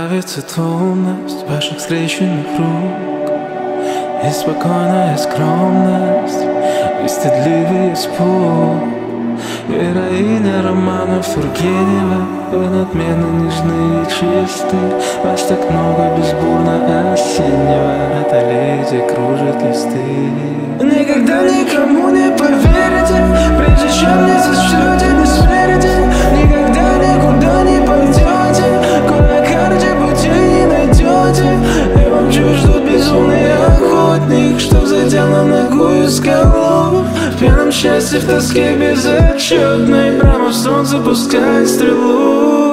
нравится томность ваших скрещенных рук и спокойная скромность, и стыдливый испуг. Героиня романов Тургенева, вы надменно нежны и чисты. Вас так много безбурно осеннего, эта леди кружит листы. Никогда никому не поверите, прежде чем не сочтете бессмертие. Никогда никуда не пойдете, куда карте пути не найдете. И вам чужд безумный охотник, что взойдя на ногу искал лов. В пьяном счастье, в тоске безотчетной, прямо в солнце пускает стрелу.